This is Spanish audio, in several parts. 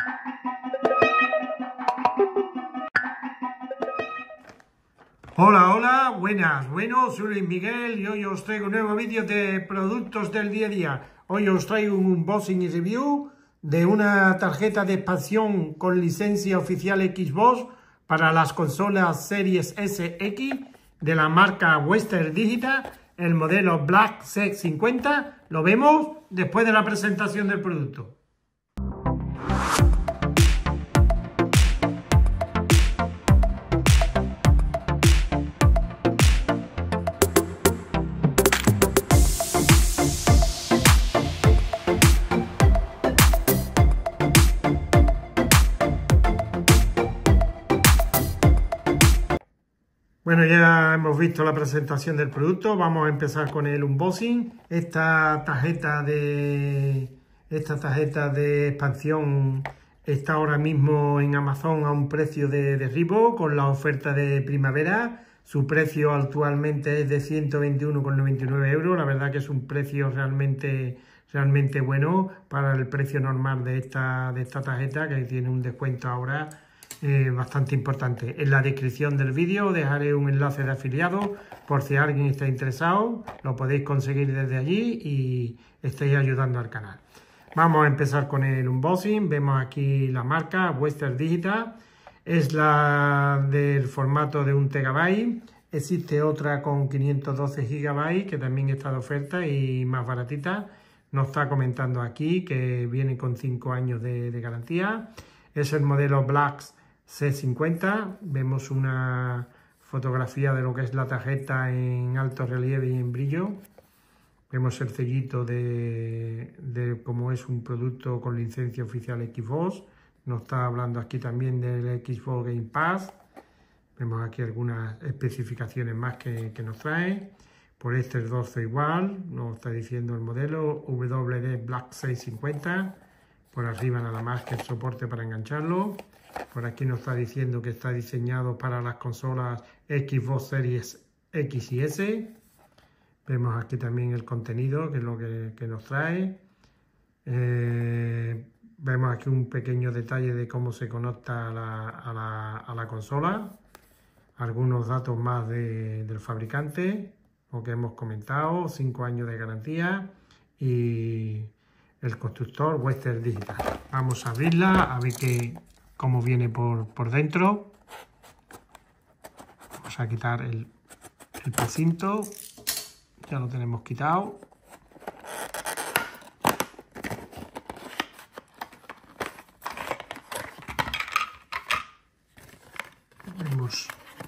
Hola, hola, buenas, bueno, soy Luis Miguel y hoy os traigo un nuevo vídeo de productos del día a día. Hoy os traigo un unboxing y review de una tarjeta de expansión con licencia oficial Xbox para las consolas Series SX de la marca Western Digital, el modelo Black C50. Lo vemos después de la presentación del producto. Bueno, ya hemos visto la presentación del producto, vamos a empezar con el unboxing. Esta tarjeta de expansión está ahora mismo en Amazon a un precio de derribo con la oferta de primavera. Su precio actualmente es de 121,99 euros. La verdad que es un precio realmente bueno para el precio normal de esta tarjeta, que tiene un descuento ahora bastante importante. En la descripción del vídeo dejaré un enlace de afiliado por si alguien está interesado, lo podéis conseguir desde allí y estáis ayudando al canal. Vamos a empezar con el unboxing. Vemos aquí la marca Western Digital, es la del formato de 1 TB. Existe otra con 512 GB que también está de oferta y más baratita. Nos está comentando aquí que viene con 5 años de garantía. Es el modelo Black C50. Vemos una fotografía de lo que es la tarjeta en alto relieve y en brillo. Vemos el sellito de cómo es un producto con licencia oficial Xbox. Nos está hablando aquí también del Xbox Game Pass. Vemos aquí algunas especificaciones más que nos trae. Por este el dorso igual, nos está diciendo el modelo WD Black 650. Por arriba nada más que el soporte para engancharlo. Por aquí nos está diciendo que está diseñado para las consolas Xbox Series X y S. Vemos aquí también el contenido, que es lo que nos trae. Vemos aquí un pequeño detalle de cómo se conecta a la consola. Algunos datos más del fabricante, lo que hemos comentado, 5 años de garantía y el constructor Western Digital. Vamos a abrirla a ver cómo viene por dentro. Vamos a quitar el precinto, ya lo tenemos quitado. Vemos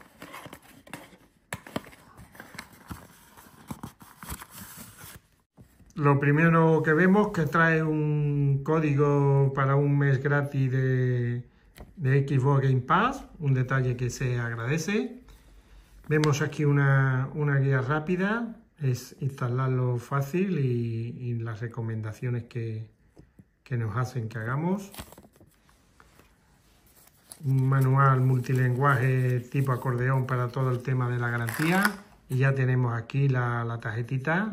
lo primero que vemos que trae un código para un mes gratis de Xbox Game Pass, un detalle que se agradece. Vemos aquí una guía rápida, es instalarlo fácil y las recomendaciones que nos hacen que hagamos. Un manual multilingüe tipo acordeón para todo el tema de la garantía. Y ya tenemos aquí la tarjetita.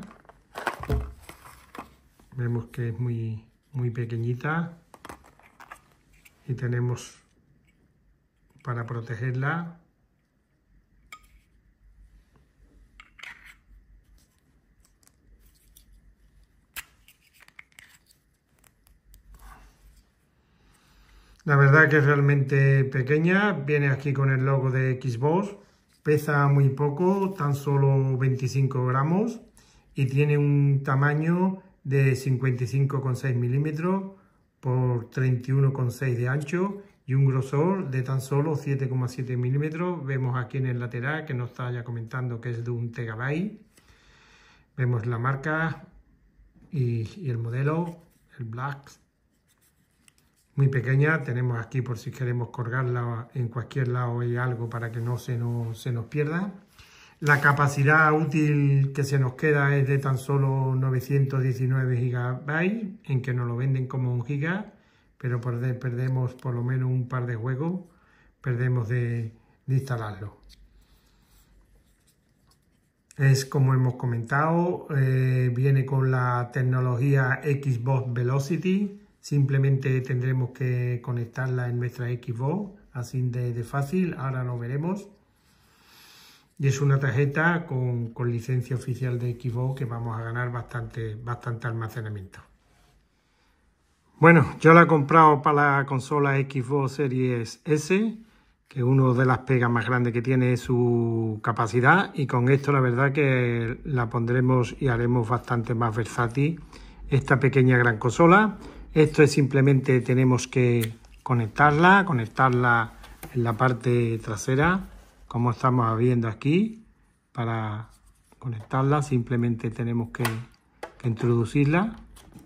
Vemos que es muy pequeñita y tenemos para protegerla la verdad que es realmente pequeña. Viene aquí con el logo de Xbox, pesa muy poco, tan solo 25 gramos y tiene un tamaño de 55,6 milímetros por 31,6 de ancho y un grosor de tan solo 7,7 milímetros. Vemos aquí en el lateral que nos está ya comentando que es de 1 TB. Vemos la marca y el modelo, el Black. Muy pequeña, tenemos aquí por si queremos colgarla en cualquier lado hay algo para que no se nos pierda. La capacidad útil que se nos queda es de tan solo 919 GB, en que nos lo venden como 1 GB, pero perdemos por lo menos un par de juegos, perdemos de instalarlo. Es como hemos comentado, viene con la tecnología Xbox Velocity, Simplemente tendremos que conectarla en nuestra Xbox, así de fácil, ahora lo veremos. Y es una tarjeta con licencia oficial de Xbox que vamos a ganar bastante almacenamiento. Bueno, yo la he comprado para la consola Xbox Series S, que una de las pegas más grandes que tiene es su capacidad, y con esto la verdad que la pondremos y haremos bastante más versátil esta pequeña gran consola. Esto es simplemente, tenemos que conectarla en la parte trasera, como estamos viendo aquí. Para conectarla simplemente tenemos que introducirla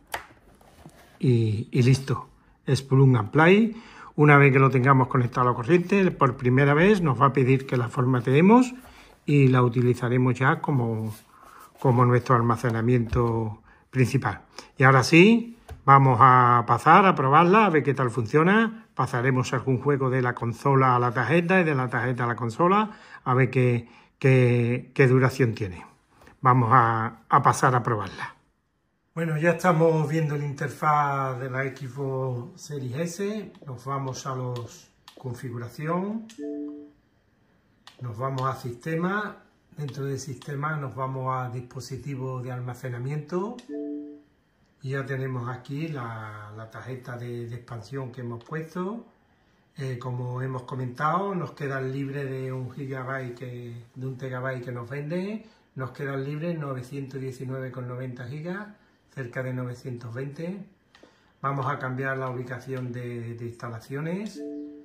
y listo. Es plug and play. Una vez que lo tengamos conectado a la corriente, por primera vez nos va a pedir que la formateemos y la utilizaremos ya como nuestro almacenamiento principal. Y ahora sí, vamos a pasar a probarla, a ver qué tal funciona. Pasaremos algún juego de la consola a la tarjeta y de la tarjeta a la consola, a ver qué duración tiene. Vamos a pasar a probarla. Bueno, ya estamos viendo la interfaz de la Xbox Series S. Nos vamos a los configuración, nos vamos a sistema. Dentro del sistema nos vamos a dispositivo de almacenamiento y ya tenemos aquí la tarjeta de expansión que hemos puesto. Como hemos comentado, nos quedan libres de 1 TB que nos vende, nos quedan libres 919,90 GB, cerca de 920. Vamos a cambiar la ubicación de instalaciones.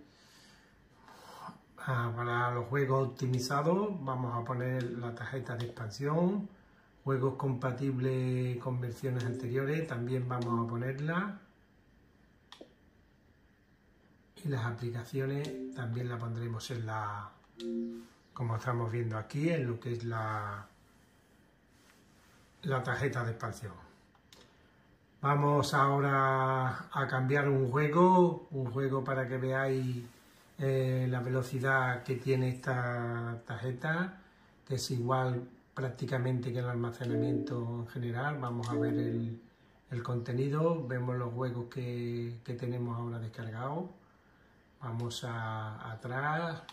Para los juegos optimizados vamos a poner la tarjeta de expansión. Juegos compatibles con versiones anteriores también vamos a ponerla. Y las aplicaciones también la pondremos en como estamos viendo aquí, en lo que es la tarjeta de expansión. Vamos ahora a cambiar un juego para que veáis la velocidad que tiene esta tarjeta, que es igual prácticamente que el almacenamiento en general. Vamos a ver el contenido, vemos los juegos que tenemos ahora descargados. Vamos atrás.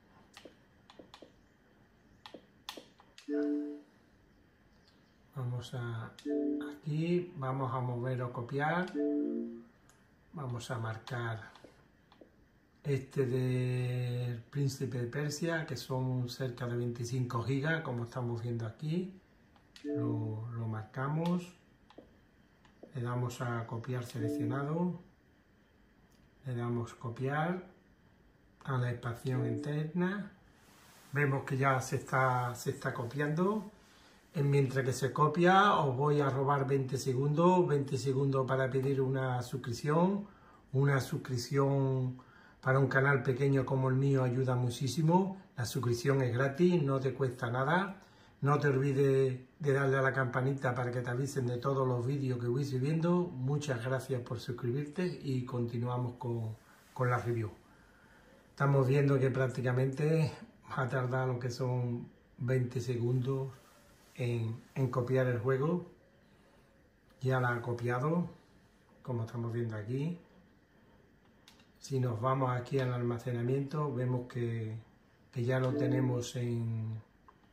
Vamos aquí, vamos a mover o copiar. Vamos a marcar este del Príncipe de Persia, que son cerca de 25 GB, como estamos viendo aquí. Lo marcamos, le damos a copiar seleccionado, le damos copiar a la expansión interna. Vemos que ya se está copiando. Mientras que se copia, os voy a robar 20 segundos para pedir una suscripción. Una suscripción para un canal pequeño como el mío ayuda muchísimo. La suscripción es gratis, no te cuesta nada. No te olvides de darle a la campanita para que te avisen de todos los vídeos que voy subiendo. Muchas gracias por suscribirte y continuamos con la review. Estamos viendo que prácticamente va a tardar lo que son 20 segundos en copiar el juego. Ya la ha copiado, como estamos viendo aquí. Si nos vamos aquí al almacenamiento, vemos que ya lo tenemos en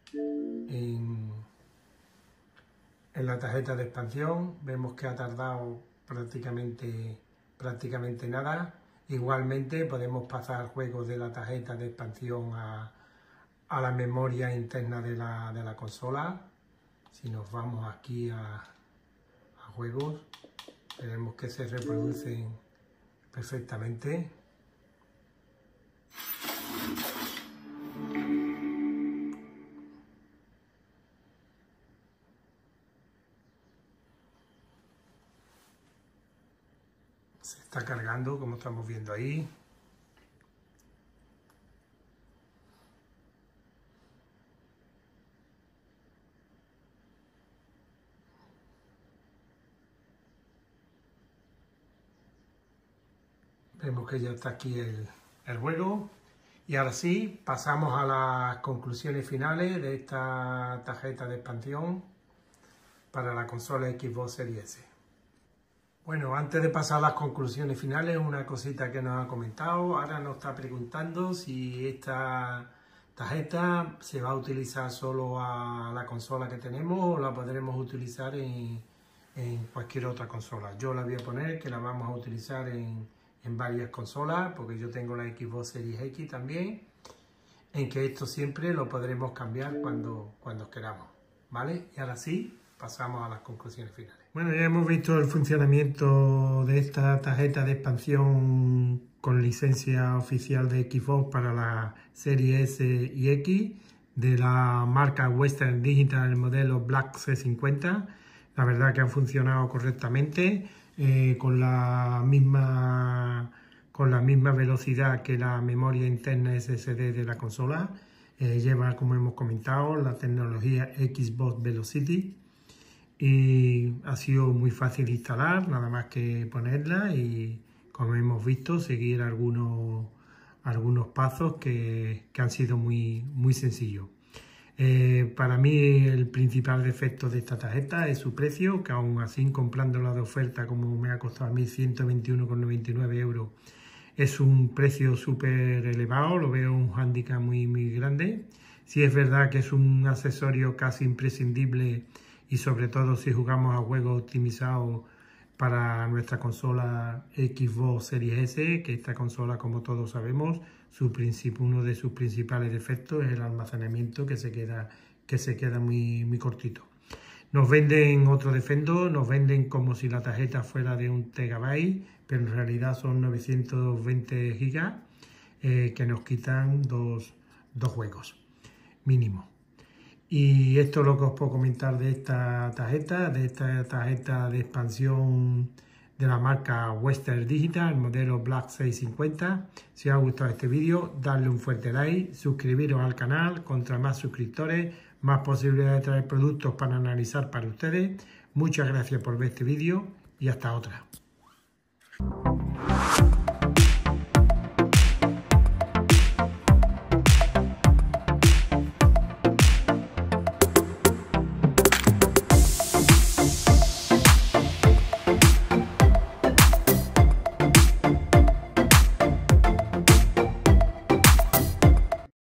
la tarjeta de expansión. Vemos que ha tardado prácticamente nada. Igualmente podemos pasar juegos de la tarjeta de expansión a la memoria interna de la consola. Si nos vamos aquí a juegos, veremos que se reproducen perfectamente. Se está cargando, como estamos viendo ahí. Vemos que ya está aquí el juego. Y ahora sí, pasamos a las conclusiones finales de esta tarjeta de expansión para la consola Xbox Series S. Bueno, antes de pasar a las conclusiones finales, una cosita que nos ha comentado. Ahora nos está preguntando si esta tarjeta se va a utilizar solo a la consola que tenemos o la podremos utilizar en cualquier otra consola. Yo la voy a poner que la vamos a utilizar en varias consolas, porque yo tengo la Xbox Series X también, en que esto siempre lo podremos cambiar cuando queramos, ¿vale? Y ahora sí, pasamos a las conclusiones finales. Bueno, ya hemos visto el funcionamiento de esta tarjeta de expansión con licencia oficial de Xbox para la serie S y X de la marca Western Digital, el modelo Black C50. La verdad que han funcionado correctamente, con la misma velocidad que la memoria interna SSD de la consola. Lleva, como hemos comentado, la tecnología Xbox Velocity y ha sido muy fácil de instalar, nada más que ponerla y, como hemos visto, seguir algunos pasos que han sido muy sencillos. Para mí el principal defecto de esta tarjeta es su precio, que aún así, comprándola de oferta como me ha costado a mí 121,99 €, es un precio súper elevado, lo veo un hándicap muy grande. Sí es verdad que es un accesorio casi imprescindible, y sobre todo si jugamos a juegos optimizados para nuestra consola Xbox Series S, que esta consola, como todos sabemos, uno de sus principales defectos es el almacenamiento, que se queda muy cortito. Nos venden otro defecto, nos venden como si la tarjeta fuera de 1 TB, pero en realidad son 920 GB, que nos quitan dos juegos mínimo. Y esto es lo que os puedo comentar de esta tarjeta de expansión de la marca Western Digital, el modelo Black 650. Si os ha gustado este vídeo, darle un fuerte like, suscribiros al canal. Contra más suscriptores, más posibilidades de traer productos para analizar para ustedes. Muchas gracias por ver este vídeo y hasta otra.